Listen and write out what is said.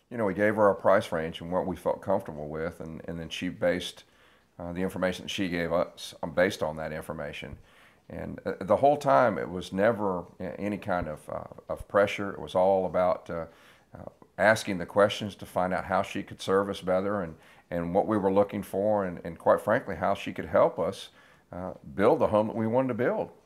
You know, we gave her a price range and what we felt comfortable with, and then she based the information that she gave us based on that information. And the whole time, it was never any kind of pressure. It was all about asking the questions to find out how she could serve us better and what we were looking for, and quite frankly, how she could help us build the home that we wanted to build.